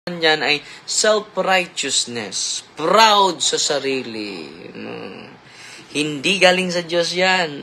Yan ay self-righteousness, proud sa sarili. Hindi galing sa Diyos yan.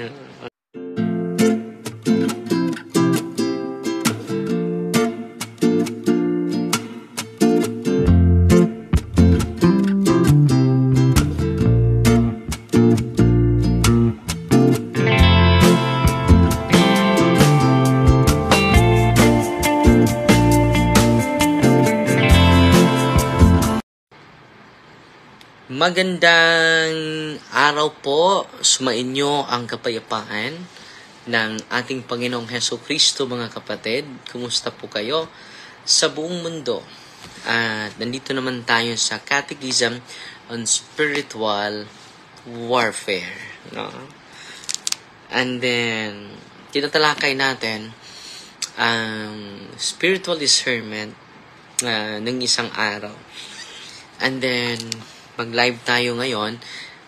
Magandang araw po, sumainyo ang kapayapaan ng ating Panginoong Hesukristo, mga kapatid. Kumusta po kayo sa buong mundo? At nandito naman tayo sa Catechism on Spiritual Warfare. No? And then, tinatalakay natin ang spiritual discernment ng isang araw. And then, mag-live tayo ngayon.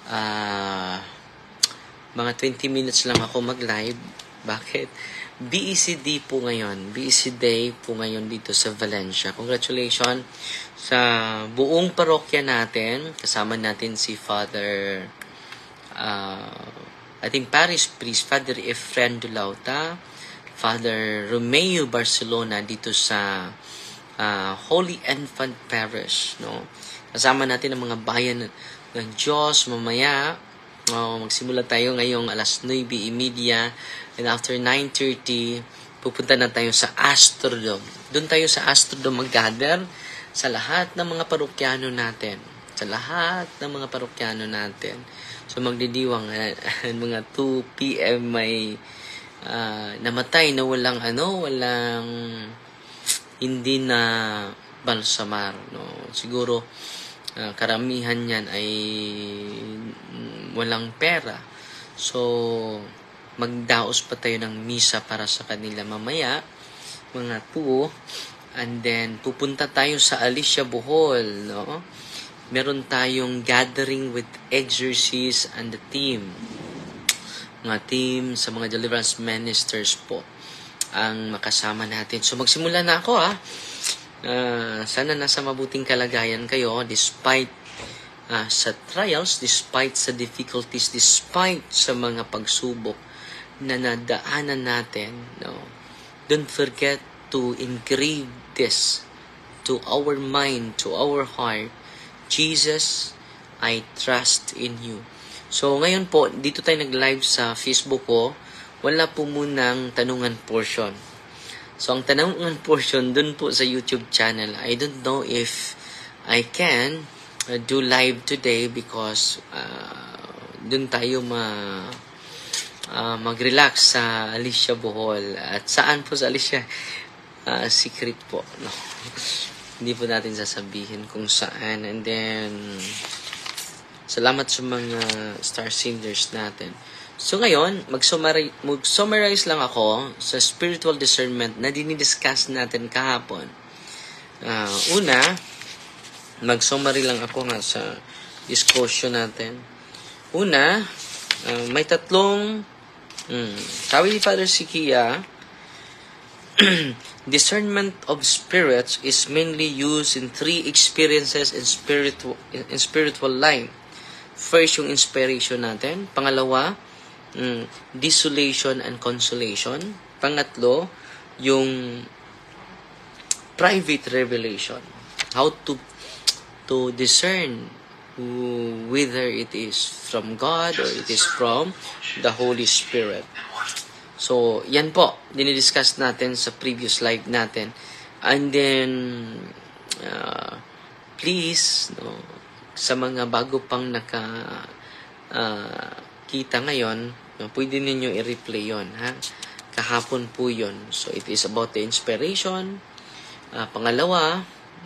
Mga 20 minutes lang ako mag-live. Bakit? BECD po ngayon. BEC Day po ngayon dito sa Valencia. Congratulations sa buong parokya natin. Kasama natin si Father, ating parish priest, Father Efren Dulauta, Father Romeo Barcelona dito sa Holy Infant Parish, no? Kasama natin ang mga bayan ng Diyos mamaya. Magsimula tayo ngayong alas 9:30 and after 9:30 pupunta na tayo sa Astrodome. Doon tayo sa Astrodome mag-gather sa lahat ng mga parokyano natin. Sa lahat ng mga parokyano natin. So magdidiwang mga 2 p.m. may namatay na walang hindi na balsamar, no? Siguro karamihan yan ay walang pera. So magdaos pa tayo ng misa para sa kanila mamaya, mga 2. And then pupunta tayo sa Alicia, Bohol, no? Meron tayong gathering with exorcists and the team. Mga team sa mga deliverance ministers po ang makasama natin. So magsimula na ako, sana nasa mabuting kalagayan kayo despite sa trials, despite sa difficulties, despite sa mga pagsubok na nadaanan natin, no? Don't forget to engrave this to our mind, to our heart. Jesus, I trust in you. So ngayon po, dito tayo nag-live sa Facebook ko. Wala po munang tanungan portion. So, ang tanungan portion dun po sa YouTube channel, I don't know if I can do live today because dun tayo mag-relax sa Alicia, Bohol. At saan po sa Alicia? Secret po. No? Hindi po natin sasabihin kung saan. And then, salamat sa mga star singers natin. So ngayon, mag-summarize lang ako sa spiritual discernment na dinidiscuss natin kahapon. Una, mag-summary lang ako nga sa discussion natin. Una, may tatlong, sabi ni Father Sikia, discernment of spirits is mainly used in 3 experiences in spiritual life. First, yung inspiration natin. Pangalawa, desolation and consolation. Pangatlo, yung private revelation. How to discern whether it is from God or it is from the Holy Spirit. So, yan po, dinidiscuss natin sa previous live natin. And then, please, no, sa mga bago pang kita ngayon, pwede ninyo i-replay yun, ha? Kahapon po yun. So, it is about the inspiration. Pangalawa,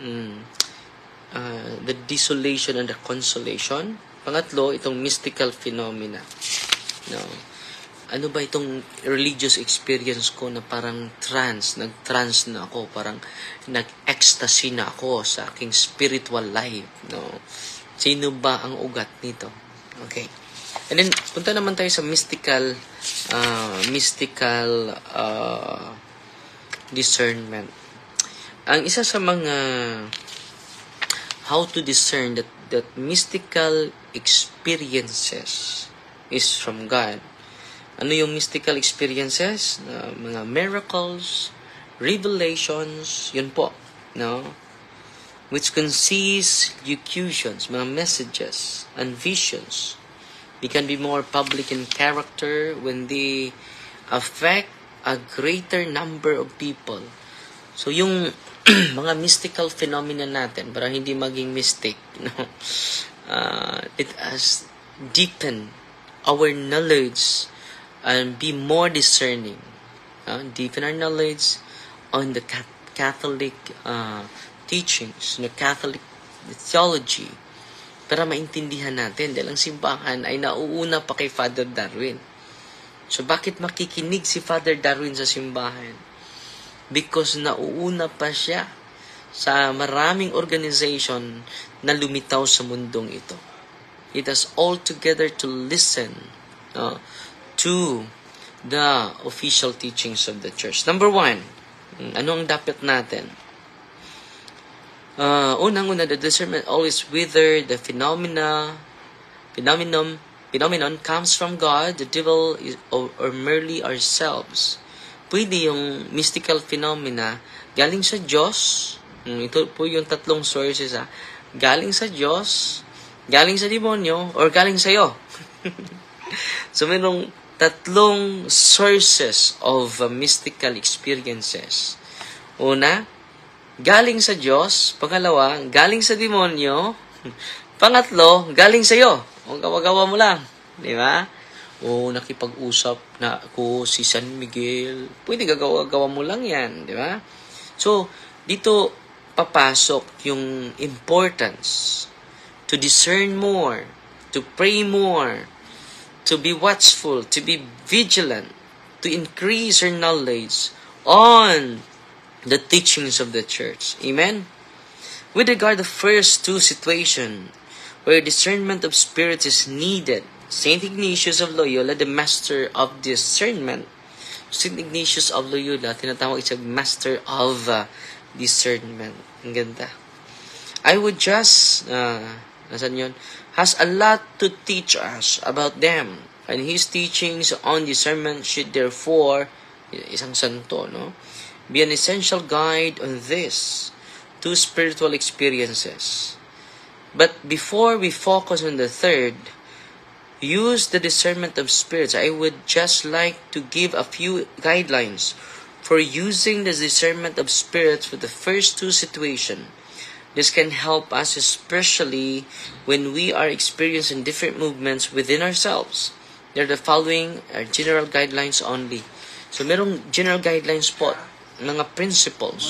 the desolation and the consolation. Pangatlo, itong mystical phenomena. No? Ano ba itong religious experience ko na parang nag-trance na ako, parang nag-ecstasy na ako sa aking spiritual life. No? Sino ba ang ugat nito? Okay. And then, punta naman tayo sa mystical discernment. ang isa sa mga how to discern that mystical experiences is from God. Ano yung mystical experiences? Mga miracles, revelations, yun po, no? Which conceals locutions, mga messages, and visions. They can be more public in character when they affect a greater number of people. So yung mga mystical phenomena natin, para hindi maging mystic, no? It has deepened our knowledge and be more discerning. Deepen our knowledge on the Catholic teachings, the Catholic theology, para maintindihan natin dahil ang simbahan ay nauuna pa kay Father Darwin. So bakit makikinig si Father Darwin sa simbahan? Because nauuna pa siya sa maraming organization na lumitaw sa mundong ito. It has all together to listen to the official teachings of the church. Number 1, ano ang dapat natin? Unang-una, the discernment always whether the phenomenon comes from God, the devil, or merely ourselves. Pwede yung mystical phenomena galing sa Diyos. Ito po yung tatlong sources. Galing sa Diyos, galing sa demonyo, or galing sa iyo. So, mayroong tatlong sources of mystical experiences. Una, galing sa Diyos. Pangalawa, galing sa demonyo. Pangatlo, galing sa iyo. O gawa-gawa mo lang. Di ba? O nakipag-usap na ako si San Miguel. Pwede gagawa-gawa mo lang yan. Di ba? So, dito papasok yung importance to discern more, to pray more, to be watchful, to be vigilant, to increase our knowledge on the teachings of the church. Amen? With regard to the first two situations, where discernment of spirits is needed, St. Ignatius of Loyola, the master of discernment, St. Ignatius of Loyola, tinatawag isang master of discernment. Ang ganda. I would just, nasan yun? Has a lot to teach us about them. And his teachings on discernment should therefore, isang santo, no? Be an essential guide on this two spiritual experiences. But before we focus on the third, use the discernment of spirits, I would just like to give a few guidelines for using the discernment of spirits for the first two situations. This can help us especially when we are experiencing different movements within ourselves. They're the following are general guidelines only. So, merong general guidelines po, mga principles.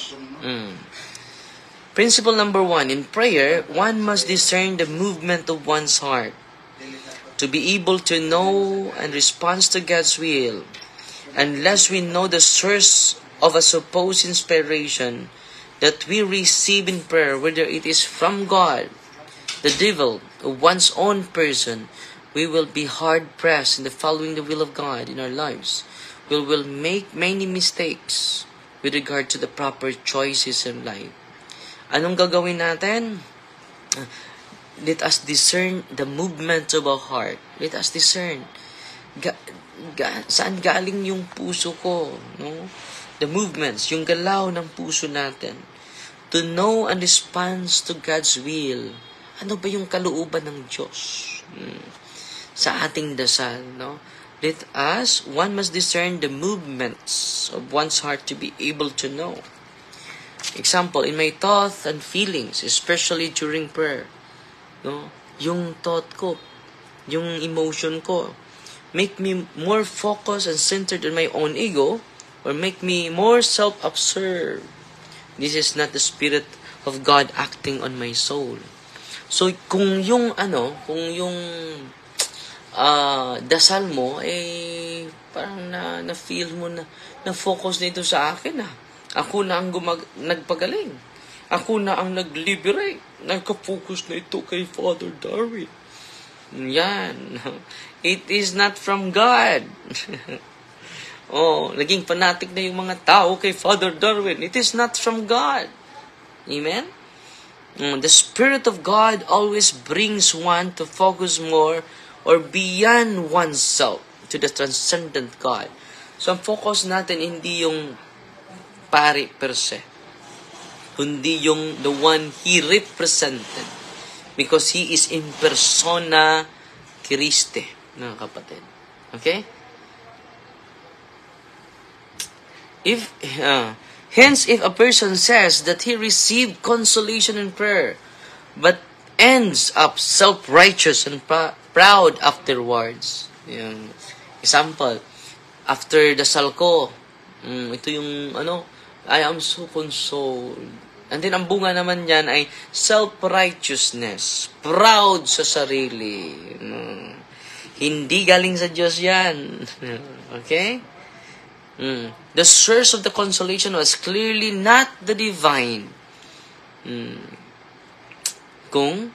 Principle number 1, in prayer, one must discern the movement of one's heart to be able to know and respond to God's will. Unless we know the source of a supposed inspiration that we receive in prayer, whether it is from God, the devil, or one's own person, we will be hard-pressed in the following the will of God in our lives. We will make many mistakes with regard to the proper choices in life. Anong gagawin natin? Let us discern the movement of our heart. Let us discern. Saan galing yung puso ko? No? The movements, yung galaw ng puso natin. To know and respond to God's will. Ano ba yung kalooban ng Diyos? Sa ating dasal, no? Let us, one must discern the movements of one's heart to be able to know. Example, in my thoughts and feelings, especially during prayer, no? Yung thought ko, yung emotion ko, make me more focused and centered on my own ego, or make me more self-absorbed. This is not the Spirit of God acting on my soul. So, kung yung dasal mo, parang na-feel mo na-focus nito sa akin, Ako na ang nagpagaling. Ako na ang nag-liberate. Nagka-focus na ito kay Father Darwin. Yan. It is not from God. Naging fanatic na yung mga tao kay Father Darwin. It is not from God. Amen? The Spirit of God always brings one to focus more or beyond oneself to the transcendent God. So, ang focus natin hindi yung pari per se, kundi yung the one He represented, because He is in persona Christi, mga kapatid. Okay? Hence, if a person says that he received consolation in prayer, but ends up self-righteous and proud afterwards. Yung example, after dasal ko, ito yung I am so consoled. And then, ang bunga naman yan ay self-righteousness. Proud sa sarili. Hindi galing sa Diyos yan. Okay? The source of the consolation was clearly not the divine. Kung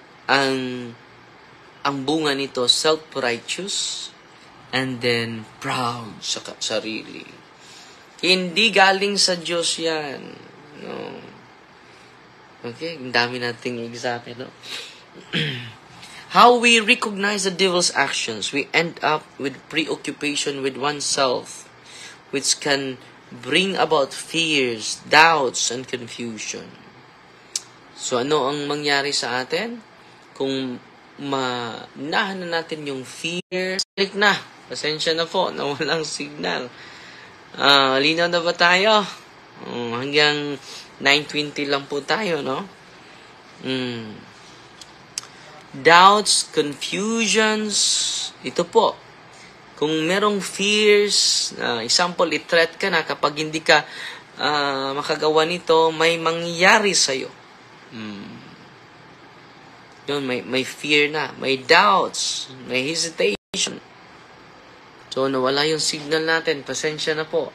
ang bunga nito, self-righteous, and then proud sa sarili. Hindi galing sa Diyos yan. No. Okay? Ang dami nating example, no? How we recognize the devil's actions, we end up with preoccupation with oneself, which can bring about fears, doubts, and confusion. So, ano ang mangyari sa atin? Kung manahan na natin yung fears, balik na. Pasensya na po na walang signal. Linaw na ba tayo? Hanggang 9:20 lang po tayo, no? Doubts, confusions, ito po. Kung merong fears, example, i-threat ka na kapag hindi ka makagawa nito, may mangyayari sa'yo. Yun, may fear na, may doubts, may hesitation. So, nawala yung signal natin. Pasensya na po.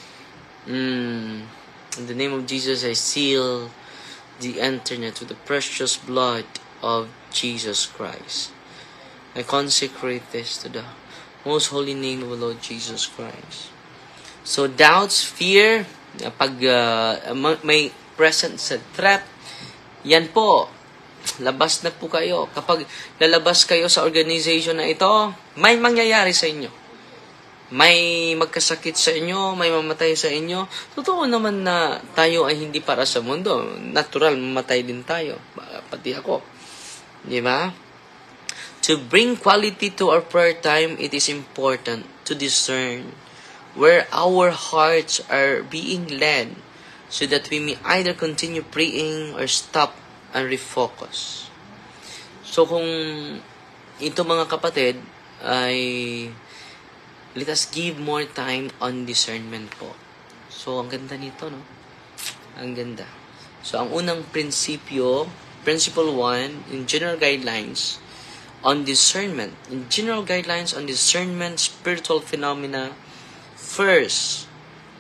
In the name of Jesus, I seal the internet with the precious blood of Jesus Christ. I consecrate this to the most holy name of the Lord Jesus Christ. So, doubts, fear, pag may present sa threat, yan po, labas na po kayo. Kapag lalabas kayo sa organization na ito, may mangyayari sa inyo. May magkasakit sa inyo, may mamatay sa inyo. Totoo naman na tayo ay hindi para sa mundo. Natural, mamatay din tayo. Pati ako. Di ba? To bring quality to our prayer time, it is important to discern where our hearts are being led so that we may either continue praying or stop and refocus. So kung ito mga kapatid ay let us give more time on discernment po. So ang ganda nito, no? Ang ganda. So ang unang prinsipyo, principle 1 in general guidelines on discernment. In general guidelines on discernment, spiritual phenomena, first,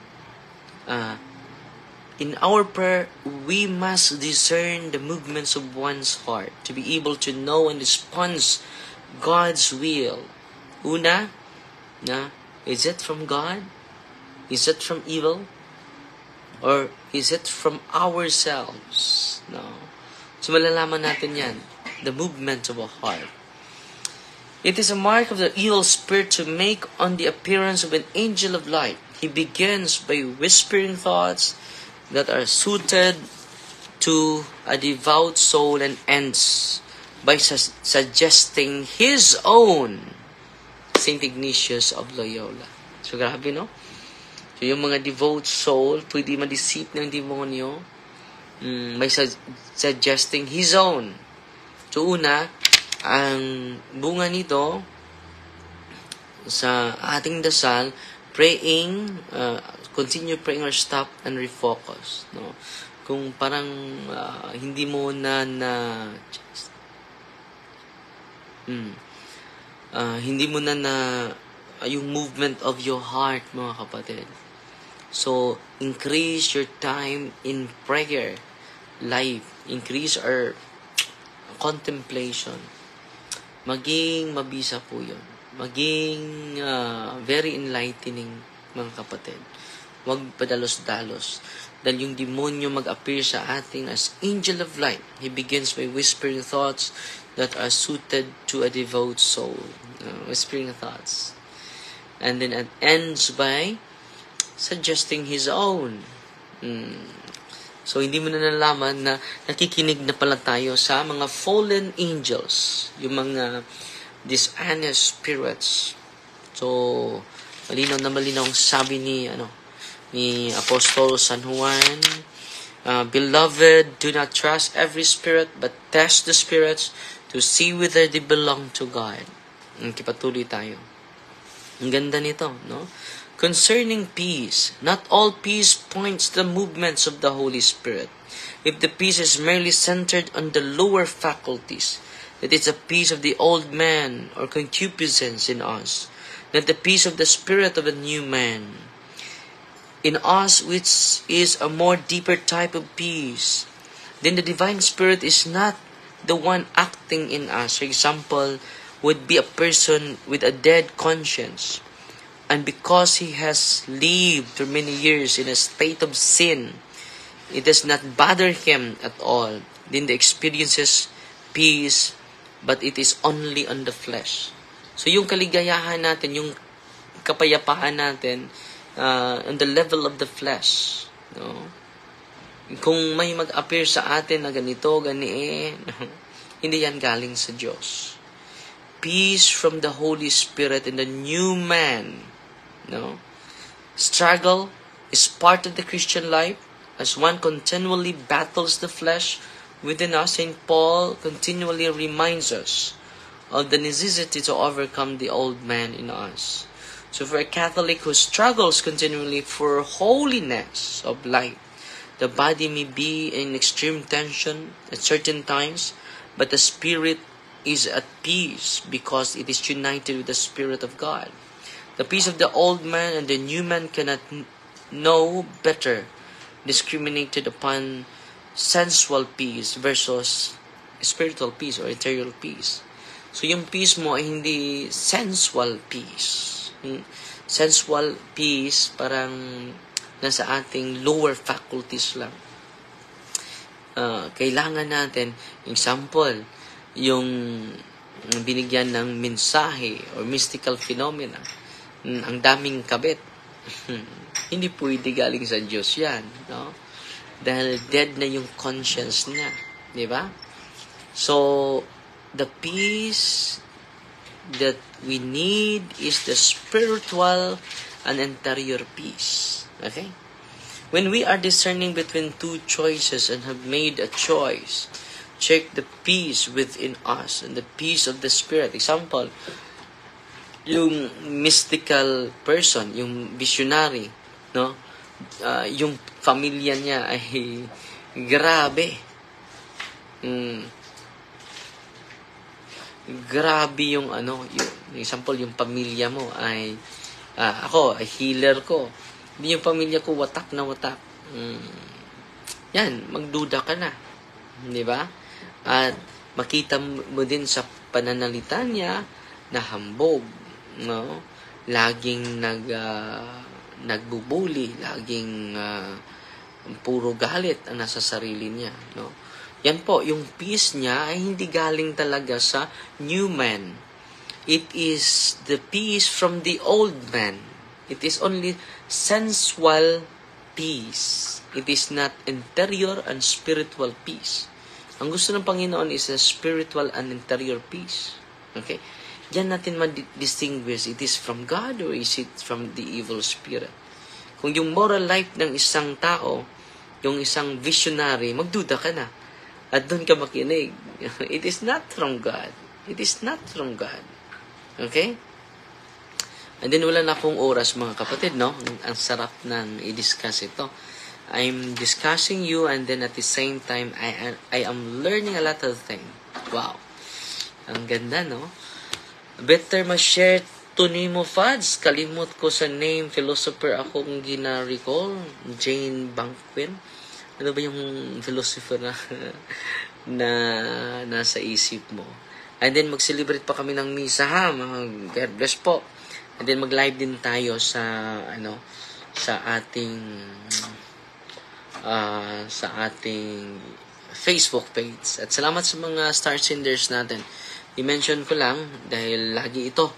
in our prayer, we must discern the movements of one's heart to be able to know and respond God's will. Una, is it from God? Is it from evil? Or is it from ourselves? No. So malalaman natin yan. The movement of a heart. It is a mark of the evil spirit to make on the appearance of an angel of light. He begins by whispering thoughts that are suited to a devout soul and ends by suggesting his own St. Ignatius of Loyola. So, grabe, no? So, yung mga devout soul, pwede ma-deceive ng demonyo by suggesting his own. So, una, ang bunga nito sa ating dasal, praying, continue praying or stop and refocus. No? Kung parang hindi mo hindi mo na yung movement of your heart, mga kapatid. So, increase your time in prayer life. Increase our contemplation. Maging mabisa po yun. Maging very enlightening mga kapatid. Huwag padalos-dalos. Dahil yung demonyo mag-appear sa atin as angel of light. He begins by whispering thoughts that are suited to a devout soul. Whispering thoughts. And then it ends by suggesting his own. So, hindi mo na nalaman na nakikinig na pala tayo sa mga fallen angels. Yung mga dishonest spirits. So, malinaw na malinaw ang sabi ni Apostol San Juan, Beloved, do not trust every spirit, but test the spirits to see whether they belong to God. Kipatuloy tayo. Ang ganda nito, no? Concerning peace, not all peace points to the movements of the Holy Spirit. If the peace is merely centered on the lower faculties, that is the peace of the old man or concupiscence in us, not the peace of the spirit of a new man in us, which is a more deeper type of peace, then the divine spirit is not the one acting in us. For example, would be a person with a dead conscience, and because he has lived for many years in a state of sin, it does not bother him at all. Then the experiences peace, but it is only on the flesh. So yung kaligayahan natin, yung kapayapaan natin, on the level of the flesh. No? Kung may mag-appear sa atin na ganito, hindi yan galing sa Diyos. Peace from the Holy Spirit in the new man. No? Struggle is part of the Christian life as one continually battles the flesh within us. St. Paul continually reminds us of the necessity to overcome the old man in us. So for a Catholic who struggles continually for holiness of life, the body may be in extreme tension at certain times, but the spirit is at peace because it is united with the Spirit of God. The peace of the old man and the new man cannot know better, discriminated upon sensual peace versus spiritual peace or interior peace. So yung peace mo ay hindi sensual peace. Sensual peace parang nasa ating lower faculties lang. Kailangan natin, example, yung binigyan ng mensahe or mystical phenomena, ang daming kabit. Hindi pwede galing sa Diyos yan, no? Dahil dead na yung conscience niya, di ba? So, the peace that we need is the spiritual and interior peace. Okay? When we are discerning between two choices and have made a choice, check the peace within us and the peace of the Spirit. Example, yung mystical person, yung visionary, no? Yung pamilya niya ay grabe. Grabe yung example, yung pamilya mo ay ako, ay healer ko. Hindi yung pamilya ko watak na watak. Yan, magduda ka na. Di ba? At makita mo din sa pananalita niya na hambog, no? Laging nagbubuli, laging puro galit ang nasa sarili niya, no? Yan po, yung peace niya ay hindi galing talaga sa new man. It is the peace from the old man. It is only sensual peace. It is not interior and spiritual peace. Ang gusto ng Panginoon is a spiritual and interior peace. Okay? Diyan natin ma-distinguish, it is from God or is it from the evil spirit. Kung yung moral life ng isang tao, yung isang visionary, magduda ka na. At doon ka makinig. It is not from God. It is not from God. Okay? And then wala na akong oras mga kapatid, no? Ang sarap nang i-discuss ito. I'm discussing you and then at the same time, I am learning a lot of things. Wow. Ang ganda, no? Better ma-share to Nemo Fads. Kalimot ko sa name, philosopher akong gina-recall. Jane Banquin. Ano ba yung philosopher na nasa isip mo? And then mag-celebrate pa kami ng misa, ha? God bless po. And then mag-live din tayo sa sa ating Facebook page. At salamat sa mga star senders natin. I-mention ko lang dahil lagi ito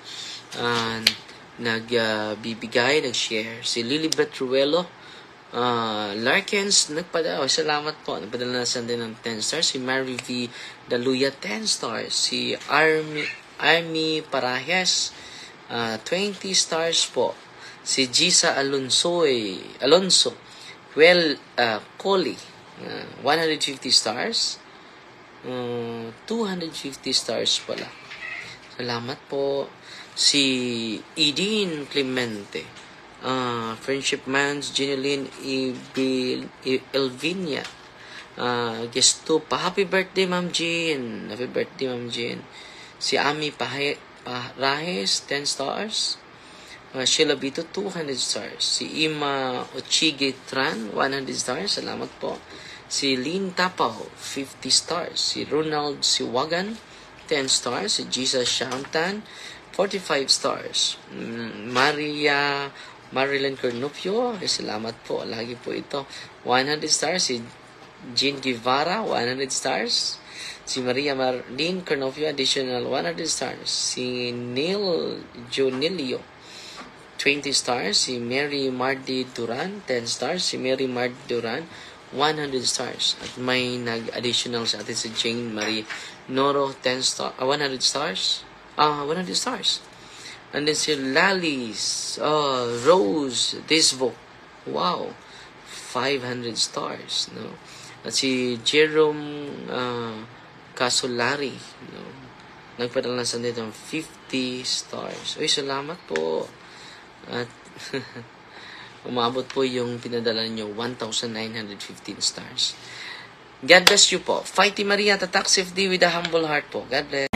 nagbibigay, nag-share. Si Lilibet Ruelo Larkins, salamat po. Nagpadala na sa din ng 10 stars. Si Mary V. Daluya, 10 stars. Si Army Parajes, 20 stars po. Si Gisa Alonso, Coley, 150 stars. 250 stars pala. Salamat po. Si Edine Clemente, Friendship Mans, Jeneline Elvinia, Gestupa. Happy birthday, Ma'am Jean. Happy birthday, Ma'am Jean. Si Ami Parajes, 10 stars. Sheila Bito, 200 stars. Si Ima Ochige Tran, 100 stars. Salamat po. Si Lynn Tapao, 50 stars. Si Ronald Siwagan, 10 stars. Si Jesus Shantan, 45 stars. Marilyn Cornupio, salamat po. Lagi po ito. 100 stars. Si Jean Guevara, 100 stars. Si Maria Marlene Cornupio, additional 100 stars. Si Neil Jonilio, 20 stars. Si Mary Mardi Duran, 10 stars. Si Mary Mardi Duran, 100 stars. At may nag-additional sa atin si Jane Marie Noro, 100 stars. 100 stars. And then si Lalis, Rose Disvo, wow, 500 stars, no? At si Jerome Casolari, no? Nagpadala sa nito ng 50 stars. Uy, salamat po. At umabot po yung pinadala niyo 1,915 stars. God bless you po. Fighty Maria, tatak safety with a humble heart po. God bless.